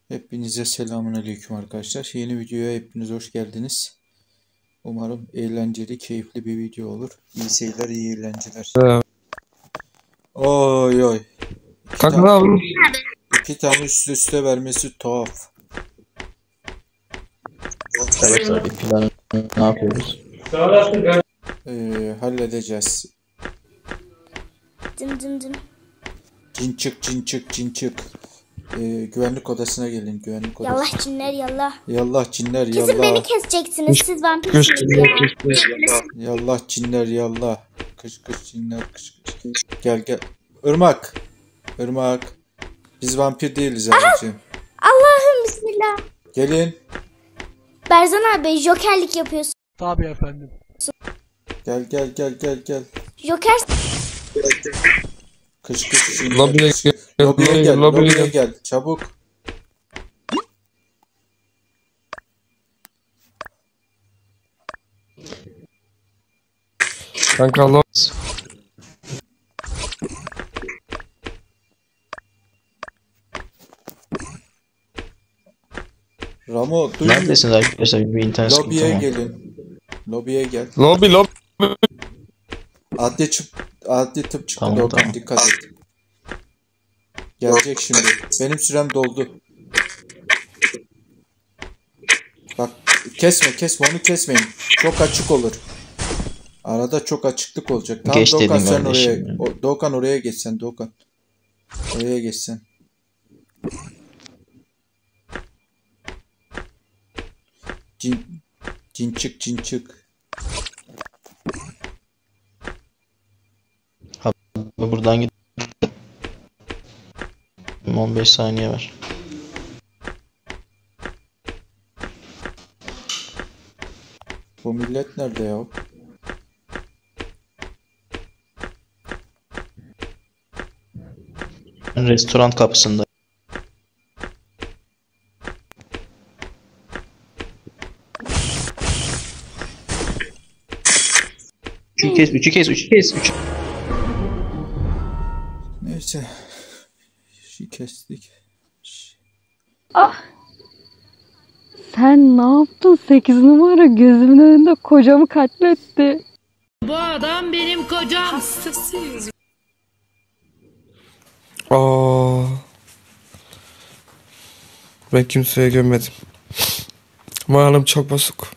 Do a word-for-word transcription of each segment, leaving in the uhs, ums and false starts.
Hepinize selamünaleyküm arkadaşlar. Yeni videoya hepiniz hoş geldiniz. Umarım eğlenceli, keyifli bir video olur. İyi seyirler, iyi eğlenceler. Evet. Oy oy. İki, Kanka ne ta yapıyorsun? iki tane üst üste vermesi tuhaf. Arkadaşlar bir planı ne yapıyoruz? Ee, halledeceğiz. Dım dım dım. Cin çık, cin çık, cin çık. Ee, güvenlik odasına gelin, güvenlik odası. Yallah cinler yallah. Yallah cinler, Kesin yallah. beni keseceksiniz. Siz vampirsiniz ya. Yallah cinler, yallah. Kış kış cinler, kış kış. Gel gel. Irmak. Irmak. Biz vampir değiliz abicim. Allah'ım bismillah. Gelin. Berzan abi jokerlik yapıyorsun. Tabii efendim. Gel gel gel gel gel. Joker Kış kış cinler. Lobiye kış- gel. Lobiye gel. Lobiye Lobiye gel. gel. Çabuk. Kanka Allah. Ramo duyuyor. Neredesiniz arkadaşlar? Bir internet Lobiye sıkıntı var. gelin. Lobiye gel. Lobi lobi. Adli çıp adli tıp çıktı. Tamam, Doğukan tamam. dikkat et. Gelecek şimdi. Benim sürem doldu. Bak kesme kesme onu kesmeyin. Çok açık olur. Arada çok açıklık olacak. Tamam Geç Doğukan dedim sen kardeşim oraya. ya. O, Doğukan oraya geç sen Doğukan. Oraya geç sen. Cin, cin çık cin çık. Buradan git. on beş saniye var. Bu millet nerede ya? Ben restoran kapısında. Üçü kes, üçü kes, üçü kes, üçü. Neyse. Şi kestik. Sen ne yaptın? sekiz numara gözümün önünde kocamı katletti. Bu adam benim kocam. Aa. Ben kimseye gömmedim. Malım çok bozuk.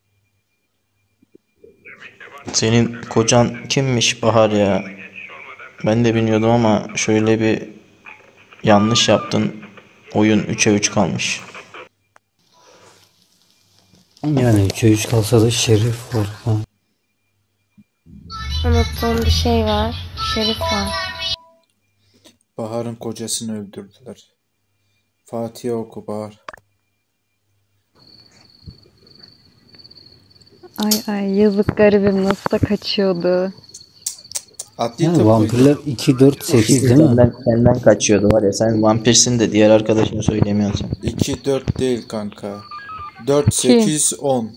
Senin kocan kimmiş Bahar ya? Ben de bilmiyordum ama şöyle bir yanlış yaptın. Oyun üçe üç kalmış. Yani üçe üç kalsa da Şerif var. Ha. unuttuğum bir şey var. Şerif var. Bahar'ın kocasını öldürdüler. Fatiha oku Bahar. Ay ay yazık garibim nasıl da kaçıyordu. Adli Yani tıp vampirler iki dört sekiz değil mi? Senden, senden kaçıyordu var ya, sen vampirsin de diğer arkadaşını söylemiyorsun. iki dört değil kanka. dört sekiz on.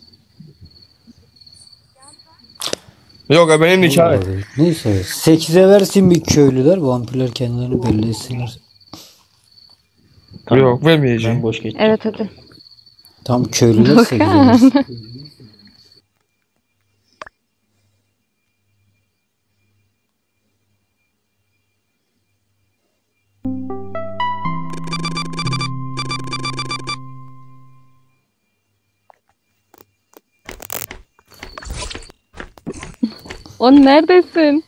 Yok ya benim nikah. Vallahi. Neyse sekize versin bir köylüler, vampirler kendilerini belli etsinler. Tamam. Yok vermeyeceğim. Ben boş geçtim. Evet hadi. Tam köylüler sekize versin. O neredesin?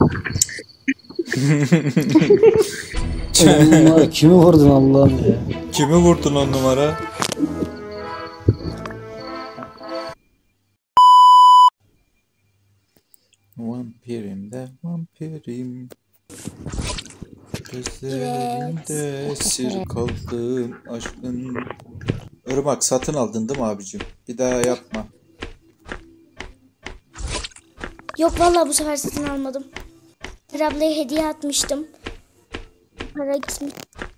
Oğlum, kimi vurdun Allah'ım ya? Kimi vurdun on numara? Vampirim de vampirim. Gözlerinde esir kaldım aşkın. Irmak satın aldın değil mi abicim? Bir daha yapma. Yok vallahi bu sefer satın almadım. Bir ablaya hediye atmıştım. Para gitmiş.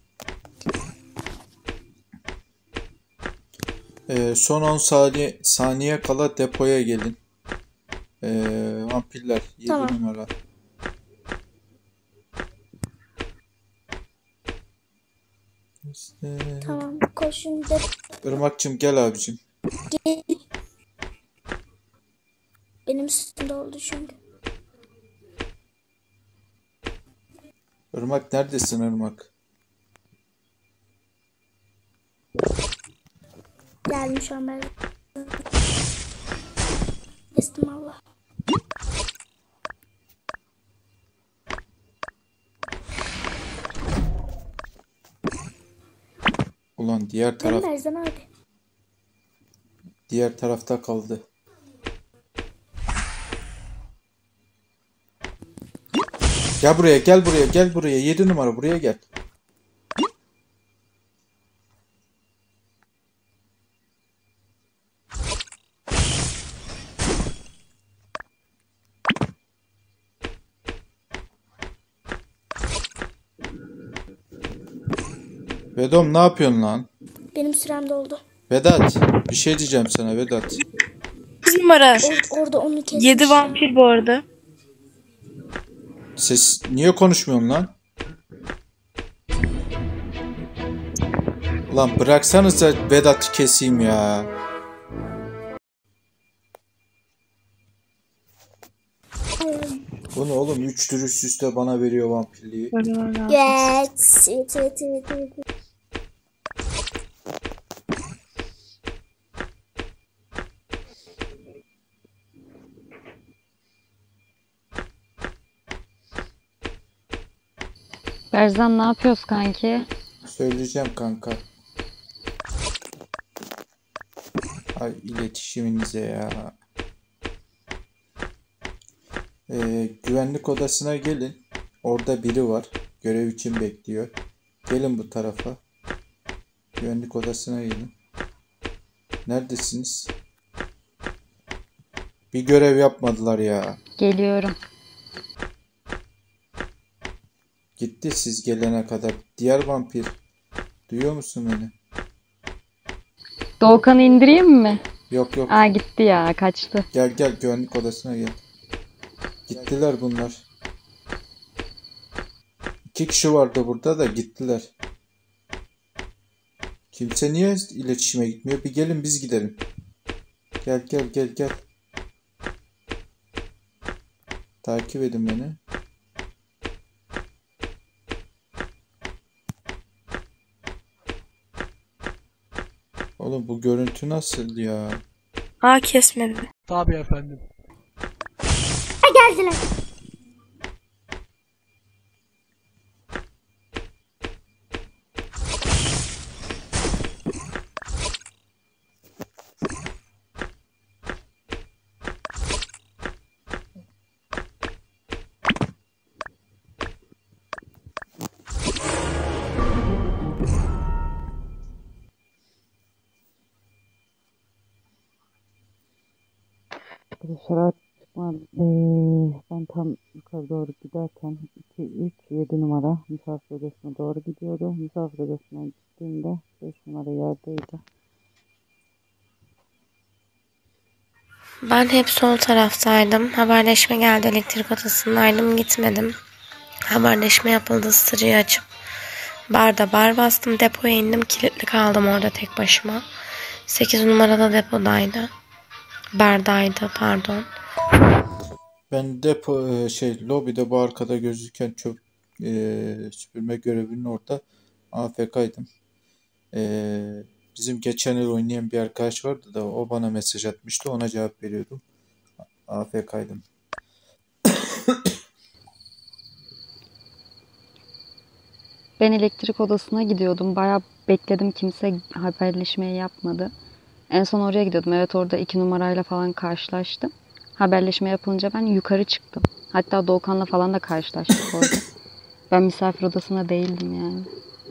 Ee, son on saniye, saniye kala depoya gelin. Ee, vampirler yedi Tamam. numara. Tamam koşun de. Irmak'cığım gel abicim. Gel. Benim üstümde oldu çünkü. Irmak neredesin Irmak? Geldim şu an ben. Kestim Allah. Ulan diğer taraf Benim Erzan abi. diğer tarafta kaldı. Gel buraya, gel buraya, gel buraya. Yedi numara buraya gel. Vedom ne yapıyorsun lan? Benim sürem doldu. Vedat bir şey diyeceğim sana Vedat. sekiz numara. Or- orada onu kesmiş. yedi vampir bu arada. Ses niye konuşmuyorsun lan? Lan bıraksanıza Vedat'ı keseyim ya. Bunu oğlum üç tür üst üste bana veriyor vampirliği. Evet. Evet, evet, evet, evet. Berzan ne yapıyoruz kanki? Söyleyeceğim kanka. Ay iletişiminize ya. Ee, güvenlik odasına gelin. Orada biri var. Görev için bekliyor. Gelin bu tarafa. Güvenlik odasına gelin. Neredesiniz? Bir görev yapmadılar ya. Geliyorum. Gitti siz gelene kadar. Diğer vampir. Duyuyor musun beni? Doğukan'ı indireyim mi? Yok yok. Aa gitti ya, kaçtı. Gel gel güvenlik odasına gel. Gittiler bunlar. İki kişi vardı burada da gittiler. Kimse niye iletişime gitmiyor? Bir gelin biz gidelim. Gel gel gel gel. Takip edin beni. Oğlum bu görüntü nasıl ya? Aa kesmedi. Tabii efendim. Ha, geldiler. Dışarı çıkmadı. Ee, ben tam yukarı doğru giderken iki üç yedi numara misafir odasına doğru gidiyordu. Misafir odasına gittiğimde beş numara yerdeydi. Ben hep sol taraftaydım. Haberleşme geldi, elektrik odasındaydım, gitmedim. Haberleşme yapıldı, sırayı açıp barda bar bastım, depoya indim, kilitli kaldım orada tek başıma. sekiz numarada depodaydı. Bardaydı pardon. Ben depo e, şey lobide bu arkada gözüken çöp e, süpürme görevinin orada A F K'ydım. E, bizim geçen yıl oynayan bir arkadaş vardı da o bana mesaj atmıştı. Ona cevap veriyordum. A F K'ydım. Ben elektrik odasına gidiyordum. Bayağı bekledim, kimse haberleşmeyi yapmadı. En son oraya gidiyordum. Evet, orada iki numarayla falan karşılaştım. Haberleşme yapılınca ben yukarı çıktım. Hatta Doğukan'la falan da karşılaştık orada. Ben misafir odasına değildim yani.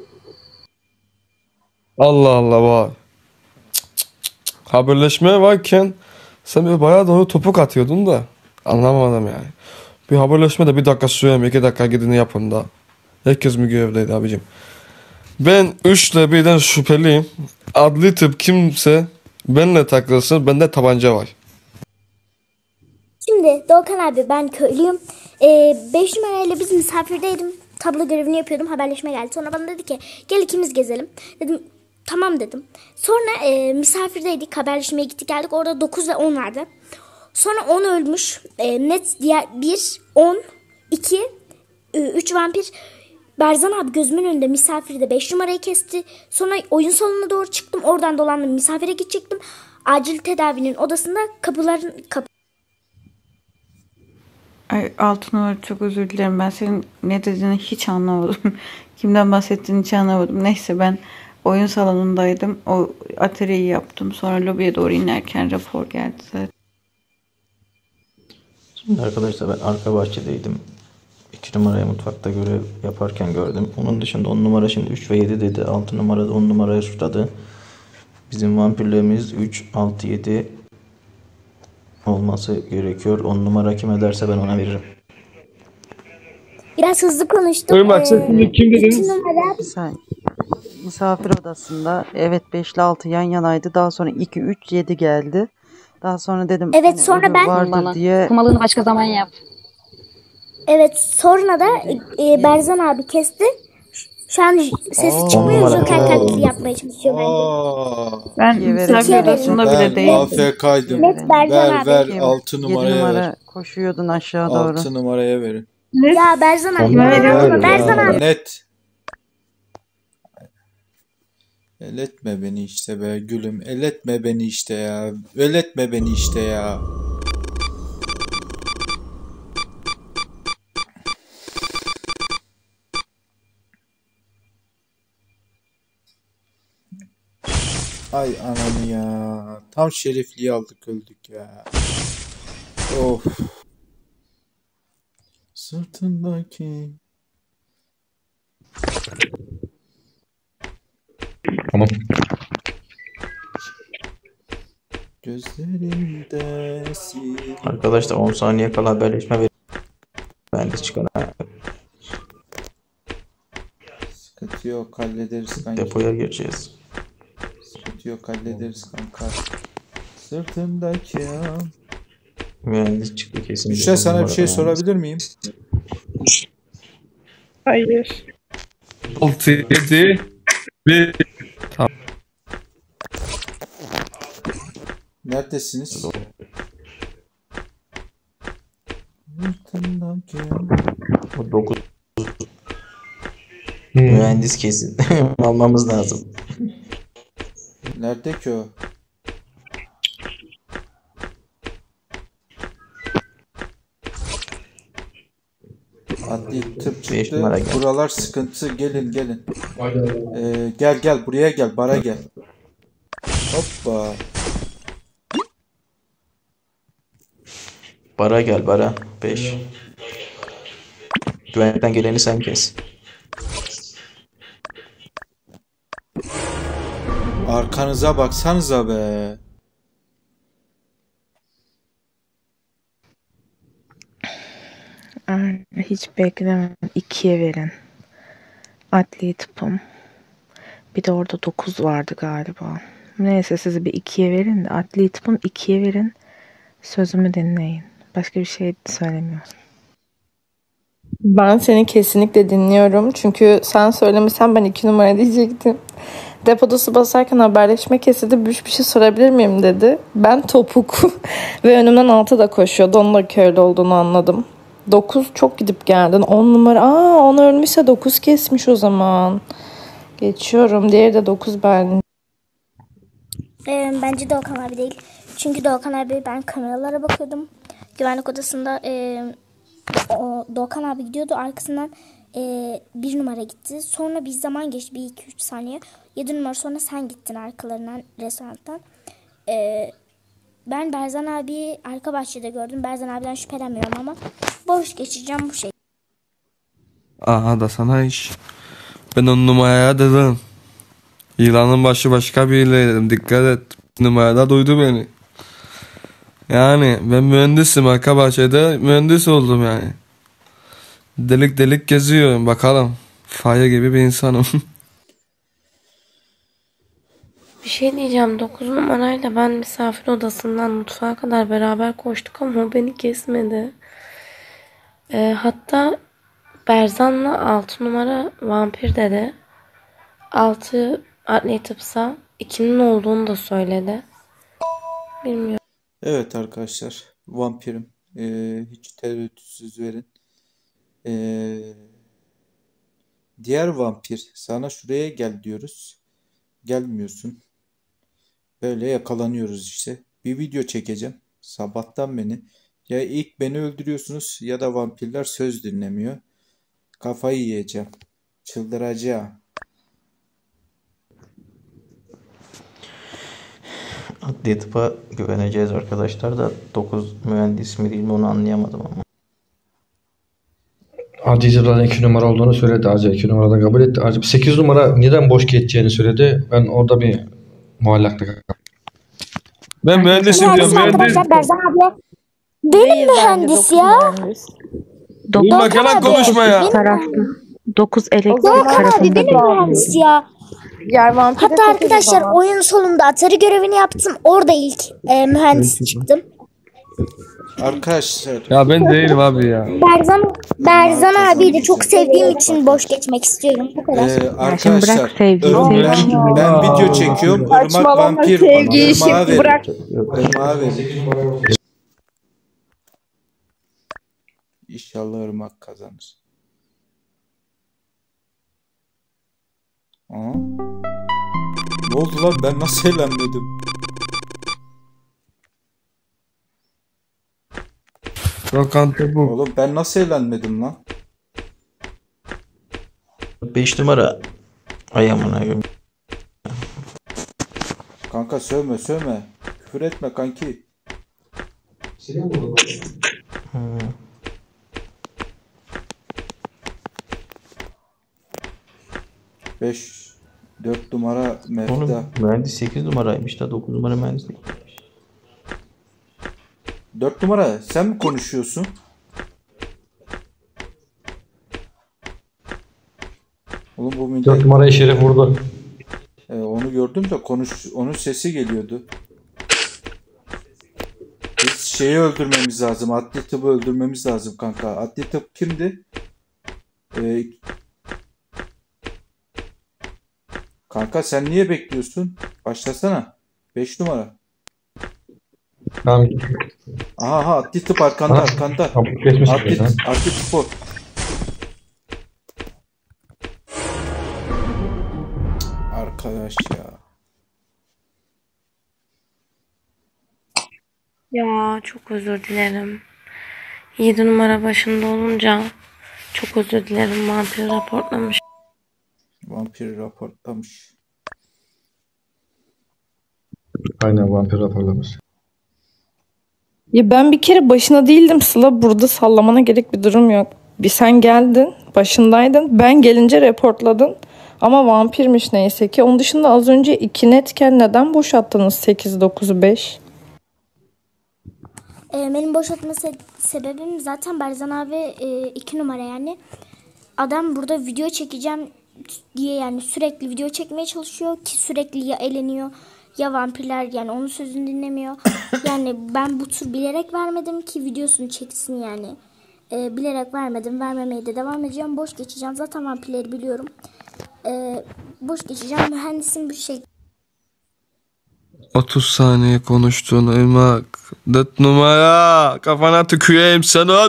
Allah Allah vay. Cık cık cık cık. Haberleşme varken sen böyle bayağı doğru topuk atıyordun da anlamadım yani. Bir haberleşme de bir dakika sürüyor, iki dakika gidini yapın da. Herkes mi görevdeydi abicim? Ben üçle birden şüpheliyim. Adli tıp kimse benimle takılsın, bende tabanca var. Şimdi Doğukan abi ben köylüyüm. beş numarayla biz misafirdeydim. Tablo görevini yapıyordum. Haberleşme geldi. Sonra bana dedi ki gel ikimiz gezelim. Dedim tamam dedim. Sonra e, misafirdeydik. Haberleşmeye gittik geldik. Orada dokuz ve on vardı. Sonra on ölmüş. E, net diğer bir, on, iki, üç vampir. Berzan abi gözümün önünde misafirde beş numarayı kesti. Sonra oyun salonuna doğru çıktım. Oradan dolandım. Misafire gidecektim. Acil tedavinin odasında kapıların kapı. Ay Altınor, çok özür dilerim. Ben senin ne dediğini hiç anlamadım. Kimden bahsettiğini hiç anlamadım. Neyse, ben oyun salonundaydım. O atariyi yaptım. Sonra lobiye doğru inerken rapor geldi zaten. Şimdi arkadaşlar ben arka bahçedeydim. iki numaraya mutfakta görev yaparken gördüm. Onun dışında on numara şimdi üç ve yedi dedi. altı numarada on numarayı suçladı. Bizim vampirlerimiz üç, altı, yedi olması gerekiyor. on numara kim ederse ben ona veririm. Biraz hızlı konuştum. Irmak, Ee, sen şimdi kim dedin? iki numara Bir saniye. Misafir odasında evet beş ile altı yan yanaydı. Daha sonra iki, üç, yedi geldi. Daha sonra dedim Evet, hani sonra ölü ben- vardır Bana. diye. Kumalığını başka zaman yap. Evet, sonra da e, Berzan abi kesti. Şu an sesi Aa. çıkmıyor. Numara. Joker taklidi yapmaya çalışıyor bence. Aa, Ben İkiye misafir verelim. odasında bile ben değildim. A F K'ydım. Net Berzan Ver abi. ver Yedi altı numaraya numara ver. koşuyordun aşağı doğru. altı numaraya verin. Ya Berzan abi. Kime Berzan veriyorum abi. ya? Berzan abi. Net. Eletme beni işte be gülüm. Eletme beni işte ya. Eletme beni işte ya. Ay ananı ya. Tam şerifliği aldık öldük ya. Of. Sırtındaki. Tamam. Gözlerinde sil. Arkadaşlar on saniye kala haberleşme ver. Ben de çıkana Sıkıntı yok hallederiz kanki. depoya gireceğiz. Sıkıntı yok hallederiz kanka. Sırtımdaki ya. Mühendis çıktı kesin. Büşra, sana bir şey Mühendis. sorabilir miyim? Hayır. altı, yedi, bir. Neredesiniz? Sırtımdaki ya. Bu dokuz. Mühendis kesin. Almamız lazım. Nerede ki o? Adli tıp Beş çıktı. numara gel. Buralar sıkıntı. Gelin gelin. Ee, gel gel buraya gel. Bara gel. Hoppa. Bara gel bara. beş. Güvenlikten geleni sen kes. Arkanıza baksanıza be. Hiç beklemem. İkiye verin. Adli tıpım. Bir de orada dokuz vardı galiba. Neyse, sizi bir ikiye verin de adli tıpım ikiye verin. Sözümü dinleyin. Başka bir şey söylemiyorum. Ben seni kesinlikle dinliyorum. Çünkü sen söylemesen ben iki numara diyecektim. Depoda su basarken haberleşme kesildi. Bir şey sorabilir miyim dedi. Ben topuk ve önümden altı da koşuyordu. Onun da köylü olduğunu anladım. dokuz çok gidip geldin. on numara. Aa on ölmüşse dokuz kesmiş o zaman. Geçiyorum. Diğeri de dokuz ben. Ee, bence Doğukan abi değil. Çünkü Doğukan abi, ben kameralara bakıyordum. Güvenlik odasında e, o, Doğukan abi gidiyordu. Arkasından e, bir numara gitti. Sonra bir zaman geçti. Bir iki üç saniye. Yedi numara sonra sen gittin arkalarından, restorandan. E, ben Berzan abi arka bahçede gördüm. Berzan abiden şüphelenmiyorum ama boş geçeceğim bu şey. Aha da sana iş. Ben on numaraya dedim. Yılanın başı başka biriyle dedim. Dikkat et. Numarada duydu beni. Yani ben mühendisim. Arka bahçede mühendis oldum yani. Delik delik geziyorum. Bakalım. Fire gibi bir insanım. Bir şey diyeceğim. dokuz numarayla ben misafir odasından mutfağa kadar beraber koştuk ama o beni kesmedi. Ee, hatta Berzan'la altı numara vampir dedi. altı adli tıpsa ikinin olduğunu da söyledi. Bilmiyorum. Evet arkadaşlar, vampirim. Ee, hiç tereddütsüz verin. Ee, diğer vampir, sana şuraya gel diyoruz. Gelmiyorsun. Böyle yakalanıyoruz işte. Bir video çekeceğim. Sabahtan beni. Ya ilk beni öldürüyorsunuz ya da vampirler söz dinlemiyor. Kafayı yiyeceğim. Çıldıracağım. Adli tıpa güveneceğiz arkadaşlar da dokuz mühendis mi değil mi onu anlayamadım ama. Aziz zaten iki numara olduğunu söyledi. Aziz iki numaradan kabul etti. Aziz sekiz numara neden boş geçeceğini söyledi. Ben orada bir muallaklık yaptım. Ben mühendisim diyorum. Mühendisim Mühendis. arkadaşlar Berzan abi. Benim mühendis ya. Bulma yalan konuşma ya. dokuz elektrik Doğukan abi tarafında benim mühendis ya. Yer vampir Hatta arkadaşlar oyun sonunda Atari görevini yaptım. Orada ilk e, mühendis çıktım. Arkadaşlar. Ya ben değilim abi ya. Berzan, Berzan abiyi de çok sevdiğim için boş geçmek istiyorum. Bu kadar. Ee, arkadaşlar. bırak sevgiyi, Irmak- sevgiyi. ben, ben video çekiyorum. Irmak Saçmalama, vampir. sevgiyi Irmak'a şimdi verin. bırak. Irmak'a verin. İnşallah Irmak kazanır. Aa. Ne oldu lan? Ben nasıl eğlenmedim? Lokanta bu. Oğlum ben nasıl eğlenmedim lan? beş numara. Ay amına koyayım. Kanka sövme sövme. Küfür etme kanki. Hmm. beş dört numara Mevda. Oğlum mühendis sekiz numaraymış da dokuz numara mühendis değil. dört numara sen mi konuşuyorsun? Oğlum bu millet... dört numarayı Şerif vurdu. Ee, onu gördüm de konuş, onun sesi geliyordu. Biz şeyi öldürmemiz lazım. Adli tıbbı öldürmemiz lazım kanka. Adli tıp kimdi? Ee, kanka sen niye bekliyorsun? Başlasana. beş numara. Tamam. Aha aha adli tıp arkanda Ha, arkanda. tamam, geçmiş Adli, zaten. adli tıp o. Arkadaş ya. Ya çok özür dilerim. yedi numara başında olunca çok özür dilerim. Vampir raporlamış. Vampir raporlamış. Aynen vampir raporlamış. Ya ben bir kere başına değildim Sıla. Burada sallamana gerek bir durum yok. Bir sen geldin, başındaydın. Ben gelince reportladın. Ama vampirmiş neyse ki. Onun dışında az önce iki netken neden boşalttınız sekiz dokuz beş? Ee, benim boşaltma se- sebebim zaten Berzan abi e, iki numara yani. Adam burada video çekeceğim diye yani sürekli video çekmeye çalışıyor ki sürekli ya eleniyor ya vampirler yani onun sözünü dinlemiyor. Yani ben bu tur bilerek vermedim ki videosunu çeksin yani. Ee, bilerek vermedim. Vermemeye de devam edeceğim. Boş geçeceğim. Zaten vampirleri biliyorum. Ee, boş geçeceğim. Mühendisim bir şey. otuz saniye konuştuğun Irmak. dört numara. Kafana tüküreyim senin.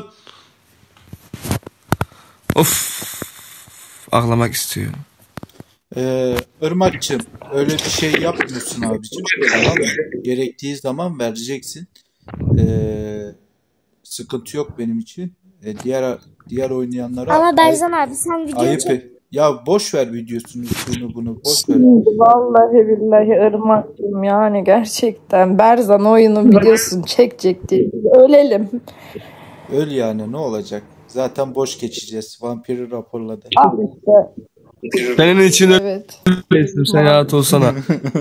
Of. Ağlamak istiyorum. Ee, Irmak'cığım öyle bir şey yapmıyorsun abicim. Tamam mı? Gerektiği zaman vereceksin. Ee, sıkıntı yok benim için. Ee, diğer diğer oynayanlara Ama ay- Berzan abi sen video ayıp çek. et. Ya boş ver videosunu şunu bunu boş ver. Vallahi billahi Irmak'cığım yani gerçekten Berzan oyunu biliyorsun çekecek diye. Ölelim. Öl yani ne olacak? Zaten boş geçeceğiz. Vampiri raporladı. Al işte. Senin için Evet. öyle sen rahat olsana.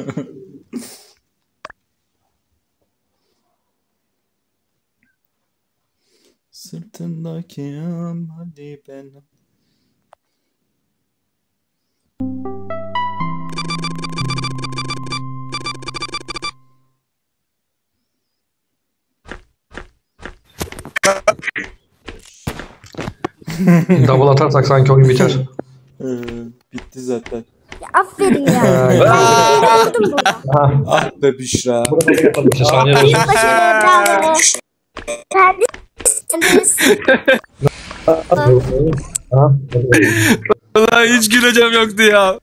Sırtındaki amali benim. Double atarsak sanki oyun biter. Ee, bitti zaten. Ya aferin ya. Ben yoruldum burada. Ah be Büşra. İki saniye olsun. Tek başına bravo. Kendisi. Ulan hiç güleceğim yoktu ya.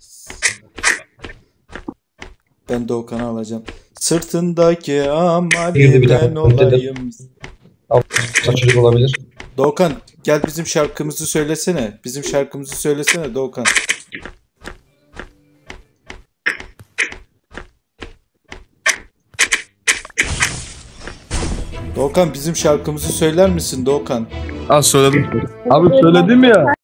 Ben Doğukan'ı alacağım. Sırtındaki Girdi bir amalimden dakika. olayım. Çocuk olabilir. Doğukan gel bizim şarkımızı söylesene. Bizim şarkımızı söylesene Doğukan. Doğukan bizim şarkımızı söyler misin Doğukan? Az söyledim. Abi söyledim ya.